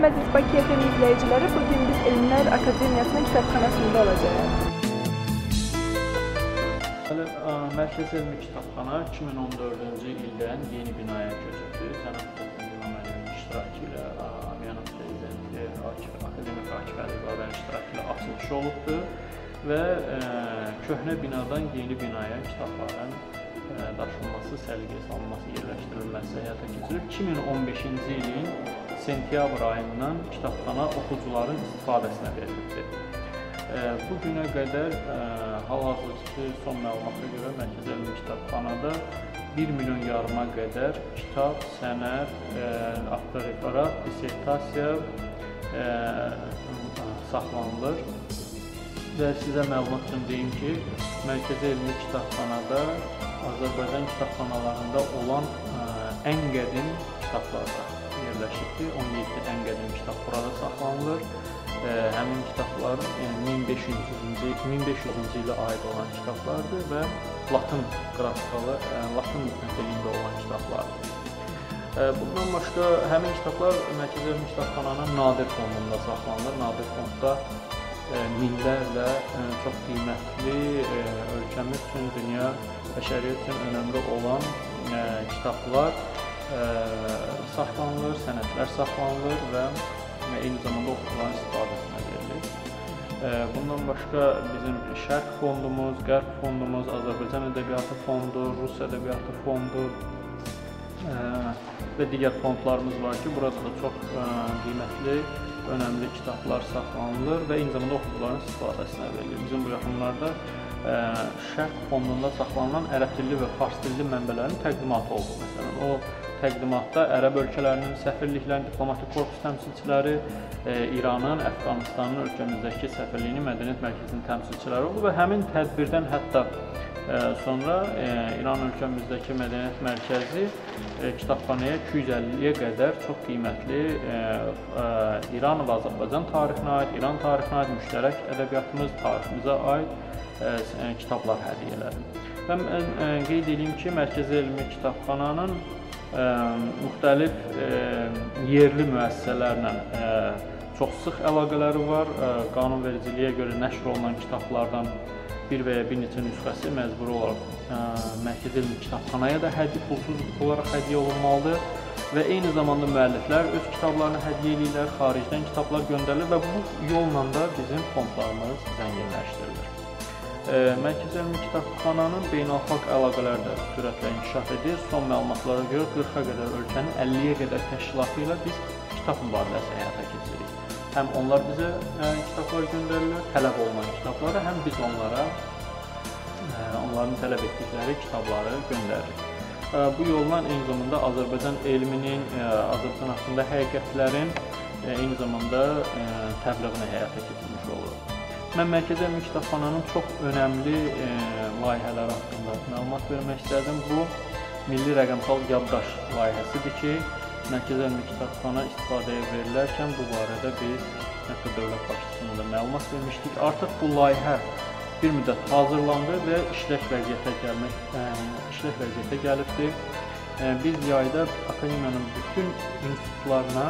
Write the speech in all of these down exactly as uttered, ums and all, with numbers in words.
Salam əziz Bakı F M izləyiciləri, bugün biz Elmlər Akademiyasının kitabxanasında olacağıq. Mərkəzi Elmi Kitabxana iki min on dördüncü ildən yeni binaya köçürdü. Cənab Prezident İlham iştirakı ilə Cənab Prezidenti Akademik Akif Əlizadənin iştirakı ilə açılışı olubdur və köhnə binadan yeni binaya kitabların daşınması, səliqəyə salınması, yerləşdirilməsi həyata keçirilib. iki min on beşinci ilin sentyabr ayından kitabxana oxucuların istifadəsinə verilibdir. Bu günə qədər hal-hazırki son məlumata görə Mərkəzi Elmi Kitabxanada bir milyon yarıma qədər kitab, sənəd, avtoreferat, dissertasiya saxlanılır. Və sizə məlumat üçün deyim ki, Mərkəzi Elmi Kitabxanada Azərbaycan kitabxanalarında olan ən qədim kitablarda yerləşibdir. on yeddi ən qədim kitab burada saxlanılır. Həmin kitablar min beş yüzüncü ilə aid olan kitablardır və Latın qrafikalı, Latın dilində olan kitablardır. Bundan başqa həmin kitablar Mərkəzi Elmi Kitabxananın nadir fondunda saxlanılır. Nadir fondda minlərlə çox qiymətli, ölkəmiz üçün, dünya, bəşəriyyət üçün önəmli olan kitablar saxlanılır, sənədlər saxlanılır və eyni zamanda oxucuların istifadəsinə verilir. Bundan başqa bizim Şərq fondumuz, Qərb fondumuz, Azərbaycan ədəbiyyatı fondu, Rus ədəbiyyatı fondu və digər fondlarımız var ki, burada da çox qiymətli, önəmli kitablar saxlanılır və eyni zamanda oxucuların istifadəsinə verilir. Bizim bu yaxınlarda Şərq fondunda saxlanılan ərəb dilli və fars dilli mənbələrin təqdimatı oldu. Məsələn, o təqdimatda ərəb ölkələrinin səfirliklərinin, diplomatik korpus təmsilçiləri, İranın, Əfqanistanın ölkəmizdəki səfirliyinin, mədəniyyət mərkəzinin təmsilçiləri oldu və həmin tədbirdən hətta sonra İran ölkəmizdəki mədəniyyət mərkəzi kitabxanaya iki yüz əlliyə qədər çox qiymətli İran və Azərbaycan tarixinə aid, İran tarixinə aid, müştərək ədəbiyyatımız, tariximizə aid kitablar hədiyyə elədi. Və qeyd edeyim ki, Mərkəzi Elmi Kitabxananın müxtəlif yerli müəssisələrlə çox sıx əlaqələri var. Qanunvericiliyə görə nəşr olunan kitablardan bir və ya bir neçə nüsxəsi məcburi olaraq Mərkəzi Elmi Kitabxanaya da hədiyyə, pulsuz olaraq hədiyyə olunmalıdır və eyni zamanda müəlliflər öz kitablarını hədiyyə edirlər, xaricdən kitablar göndərilir və bu yolla da bizim fondlarımız zənginləşdirilir. Mərkəzi Elmi Kitabxananın beynəlxalq əlaqələri də sürətlə inkişaf edir. Son məlumatlara görə qırxa qədər ölkənin əlliyə qədər təşkilatı ilə biz kitab mübadiləsi həyata keçiririk. Həm onlar bizə kitablar göndərirlər, tələb olunan kitabları, həm biz onlara onların tələb etdikləri kitabları göndəririk. Bu yolla eyni zamanda Azərbaycan elminin, Azərbaycan haqqında həqiqətlərin eyni zamanda təbliğini həyata keçirmiş oluruq. Mən Mərkəzi Elmi Kitabxananın çox önəmli layihələri haqqında məlumat vermək istədim. Bu, Milli Rəqəmsal Yaddaş layihəsidir ki, Mərkəzi Elmi Kitabxana istifadəyə verilərkən bu barədə biz hətta dövlət başçısına da məlumat vermişdik. Artıq bu layihə bir müddət hazırlandı və işlək vəziyyətə gəlmək, işlək vəziyyətə gəlibdir. Biz yayda Akademiyanın bütün institutlarına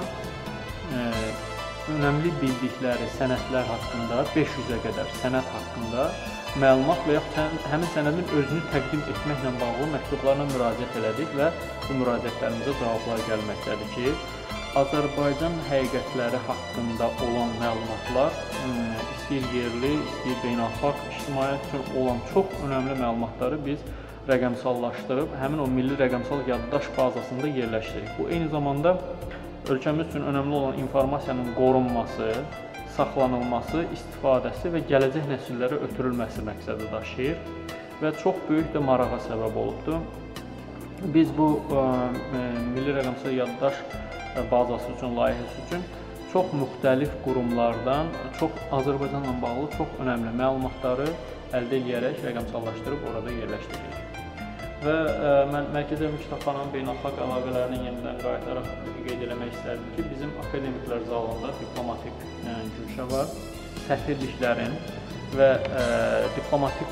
önəmli bildikləri sənədlər haqqında, beş yüzə qədər sənəd haqqında məlumat və yaxud həmin sənədin özünü təqdim etməklə bağlı məktublarla müraciət elədik və bu müraciətlərimizə cavablar gəlməkdədir ki, Azərbaycan həqiqətləri haqqında olan məlumatlar, istəyir yerli, istəyir beynəlxalq ictimaiyyət üçün olan çox önəmli məlumatları biz rəqəmsallaşdırıb, həmin o milli rəqəmsal yaddaş bazasında yerləşdiririk. Bu, eyni zamanda ölkəmiz üçün önəmli olan informasiyanın qorunması, saxlanılması, istifadəsi və gələcək nəsillərə ötürülməsi məqsədi daşıyır və çox böyük də marağa səbəb olubdur. Biz bu milli rəqəmsal yaddaş bazası üçün, layihəsi üçün çox müxtəlif qurumlardan, çox Azərbaycanla bağlı çox önəmli məlumatları əldə edərək rəqəmsallaşdırıb orada yerləşdiririk. Və mən Mərkəzi Elmi Kitabxananın beynəlxalq əlaqələrini yenidən qayıdaraq qeyd eləmək istərdim ki, bizim akademiklər zalında diplomatik güşə var, səfirliklərin və diplomatik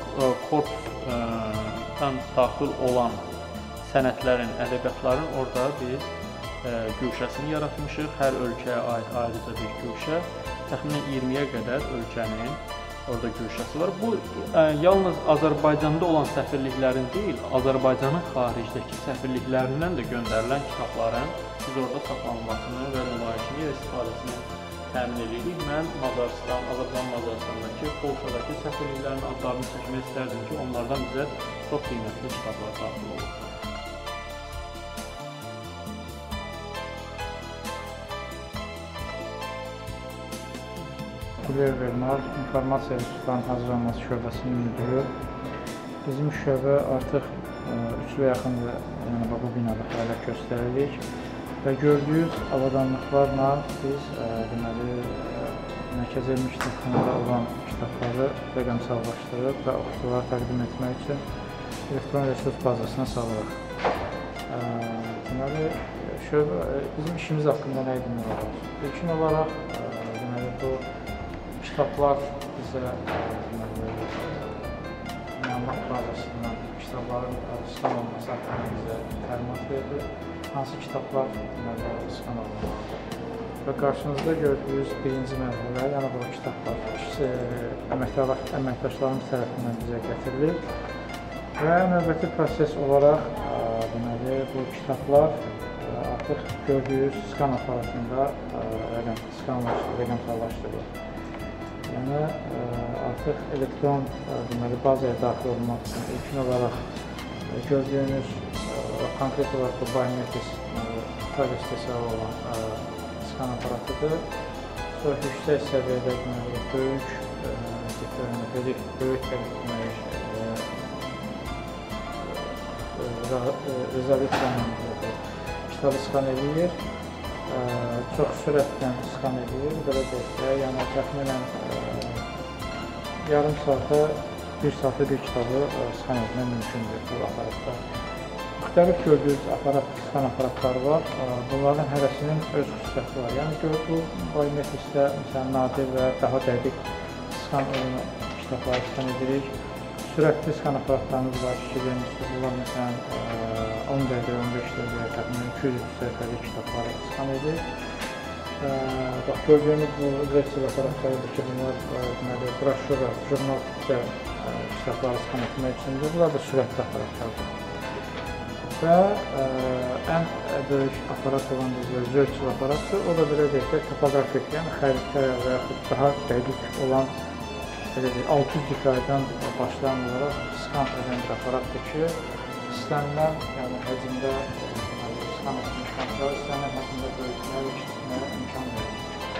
korpusdan daxil olan sənədlərin, ədəbiyyatların orada biz güşəsini yaratmışıq. Hər ölkəyə aid ayrıca bir güşə. Təxminən iyirmiyə qədər ölkənin orada güşəsi var. Bu ə, yalnız Azərbaycanda olan səfirliklərin deyil, Azərbaycanın xaricdəki səfirliklərindən də göndərilən kitabların biz orada saxlanılmasını və nümayişini, istifadəsini təmin edirik. Mən Macarıstan, Azərbaycan Macarıstandakı, Polşadakı səfirliklərin adlarını çəkmək istərdim ki, onlardan bizə çox qiymətli kitablar daxil olur. Güler Vermar, İnformasiya İnstitutlarının hazırlanması şöbəsinin müdürü. Bizim şöbə artıq üç ilə yaxındır, yəni bu binada fəaliyyət göstəririk və gördüyünüz avadanlıqlarla biz deməli mərkəzi elmi kitabxanada olan kitabları rəqəmsallaşdırıb və oxuculara təqdim etmək üçün elektron resurs bazasına salırıq. Deməli, şöbə, bizim işimiz haqqında nə demək olar? İlkin olaraq, deməli, bu kitablar bizə məlumat bazasından kitabların skan olması haqqında bizə təlimat verir. Hansı kitablar skan olunmalıdır? Və qarşınızda gördüyünüz birinci mərhələ, yəni bu kitablar əməkdaşlarımız tərəfindən bizə gətirilir. Və növbəti proses olaraq deməli, bu kitablar artıq gördüyünüz skan aparatında rəqəmsallaşdırılır. Yəni, artıq elektron deməli, bazaya daxil olmaq üçün ilkin olaraq gördüyünüz konkret olaraq bu biometris istehsalı olan skan aparatıdır. Sonra yüksək səviyyədə deməli, böyük böyük rezolyusiyanın kitabı skan edir. Çox sürətlə skan edir, belə deyək də, yəni təxminən yarım saata, bir saata bir kitabı skan etmək mümkündür bu aparatda. Müxtəlif gördüyünüz aparat, skan aparatları var, bunların hərəsinin öz xüsusiyyəti var. Yəni, bu biometrisdə nadir və daha dəqiq skan kitabları skan edirik. Sürətli skan aparatlarımız var ki, bunlar məsələn on dəqiqə, on beş dəqiqə, təxminən iki yüz səhifəlik kitabları skan edir. Bax, gördüyünüz bu versil aparatlarıdır ki, bunlar broşura, jurnal tipdə kitabları skan etmək üçündür. Bunlar da sürətli aparatlardır. Və ən böyük aparat olan versil aparatdır. O da belə deyək də, topografik, yəni xəritə və yaxud daha dəqiq olan altı yüz dikaydan başlayan olaraq skan edən bir aparatdır ki, istənilən həcmdə skan etmiş kontrol, istənilən həcmdə böyütməyə və kiçilməyə imkan verir.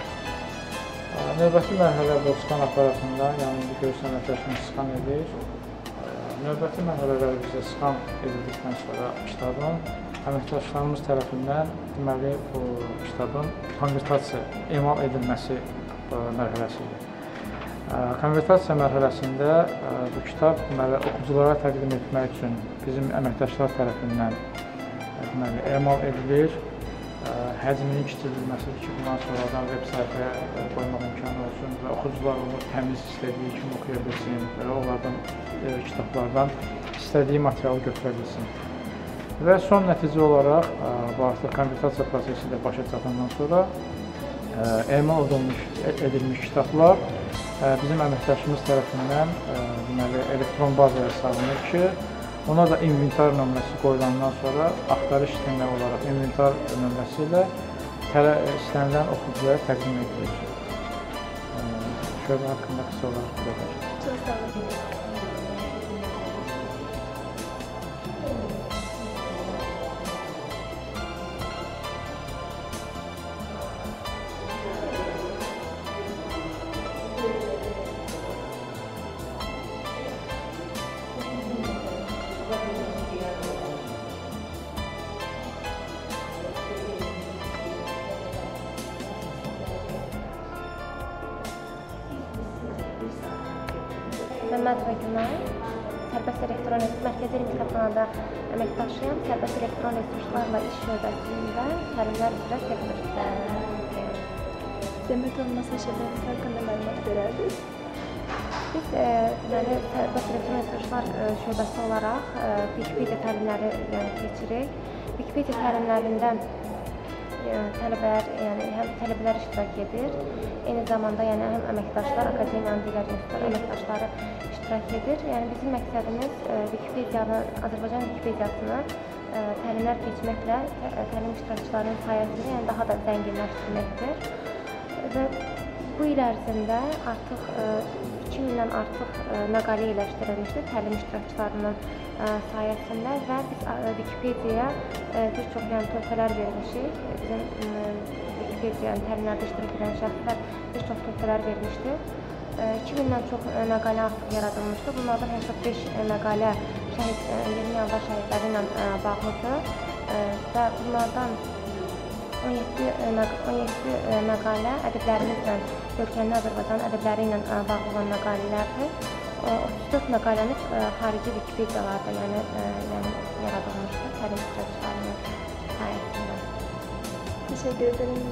Növbəti mərhələ bu skan aparatında, yəni indi görürsən əməkdaşımız skan edir. Növbəti mərhələlər bizə skan edildikdən sonra kitabın əməkdaşlarımız tərəfindən deməli bu kitabın konvertasiya, emal edilməsi mərhələsidir. Konvertasiya mərhələsində bu kitab oxuculara təqdim etmək üçün bizim əməkdaşlar tərəfindən emal edilir. Həcminin kiçildilməsidir ki, bundan sonradan veb sayfaya qoymaq imkanı olsun və oxucular onu təmiz istədiyi kimi oxuya bilsin və onlardan, kitablardan istədiyi materialı götürə bilsin. Və son nəticə olaraq, bu artıq konvertasiya prosesi ilə başa çatandan sonra emal edilmiş kitablar bizim əməkdaşımız tərəfindən elektron bazaya salınır ki, ona da inventar nömrəsi qoyulandan sonra axtarış sistemi olaraq inventar nömrəsi ilə istənilən oxucuya təqdim edilir. Şöbə haqqında qısa olaraq belə. Çox sağ olun. Məmmədova Günay, Sərbəst Elektron Mərkəzi Elmi Kitabxanada əməkdaşıyam. Sərbəst Elektron Resurslarla İş Şöbəsində təlimlər üzrə sektor. Zəhmət olmasa şöbəmiz haqqında məlumat verərdiniz? Biz deməli Sərbəst Elektron Resurslar şöbəsi olaraq Wikipedia təlimləri keçirik. Wikipedia təlimlərində tələbələr, yəni həm tələbələr iştirak edir, eyni zamanda yəni həm əməkdaşlar, akademiyanın digər institutlar əməkdaşları iştirak edir. Yəni bizim məqsədimiz Wikipediyanı, Azərbaycan Wikipediyasını təlimlər keçməklə təlim iştirakçılarının sayəsində yəni daha da zənginləşdirməkdir. Və bu il ərzində artıq iki mindən artıq məqalə yerləşdirilmişdir təlim iştirakçılarının sayəsində və biz Wikipediyaya bir çox yəni töhfələr vermişik. Bizim Wikipediyanın təlimlərdə iştirak edən şəxslər bir çox töhfələr vermişdir. iki mindən çox məqalə artıq yaradılmışdır. Bunlardan səksən beş məqalə şəhid, iyirmi yanvar şəhidləri ilə bağlıdır və bunlardan on yeddi məqalə ədəblərimizlə, ölkənin Azərbaycan ədəbləri ilə bağlı olan məqalələrdir. otuz dörd məqaləmiz xarici Wikipediyalarda yəni, yəni yaradılmışdır təlim iştirakçılarının sayəsində. Teşekkür ederim.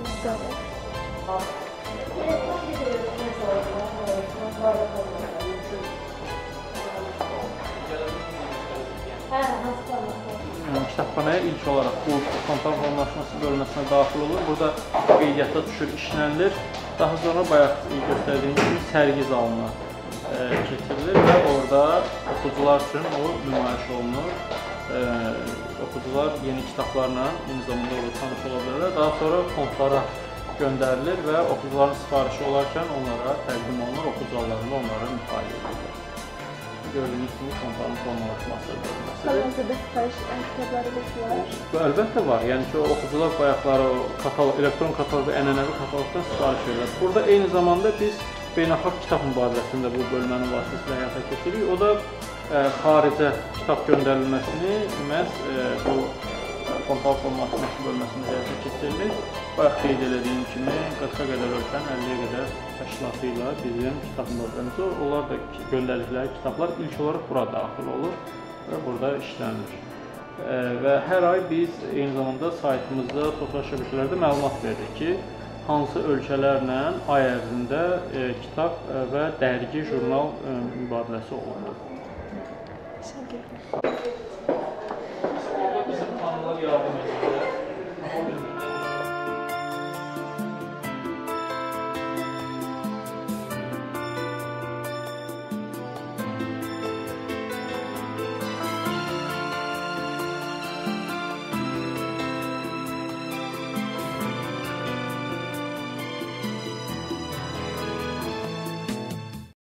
Kitabxanaya ilk olaraq bu kontor formalaşması bölməsinə daxil olur. Burada qeydiyyata düşür, işlənilir. Daha sonra bayaq göstərdiyim kimi sərgi zalına keçirilir və orada oxucular üçün o nümayiş olunur. Oxucular yeni kitablarla eyni zamanda orada tanış ola bilərlər. Daha sonra fondlara göndərilir və oxucuların sifarişi olarkən onlara təqdim olunur, oxucu hallarında onları müxaliə edirlər. Gördüyünüz kimi fondların formalaşması bölməsidir. Hal-hazırda sifariş kitablarımız var. Əlbəttə var. Yəni ki, oxucular bayaqları katalog, elektron kataloqda ənənəvi kataloqdan sifariş edirlər. Burada eyni zamanda biz beynəlxalq kitab mübadiləsində bu bölmənin vasitəsilə həyata keçiririk. O da ə, xaricə kitab göndərilməsini məhz ə, bu fondal formalaşması bölməsində həyata keçirilir. Bayaq qeyd edədiyim kimi qırxa qədər ölkənin əlliyə qədər təşkilatı ilə bizim kitab mübadiləmiz var. Onlar da göndərdikləri kitablar ilk olaraq bura daxil olur və burada işlənilir. Ə, və hər ay biz eyni zamanda saytımızda, sosial şəbəkələrdə məlumat veririk ki, hansı ölkələrlə ay ərzində e, kitab e, və dərgi, jurnal e, mübadiləsi olundu. Teşekkür ederim.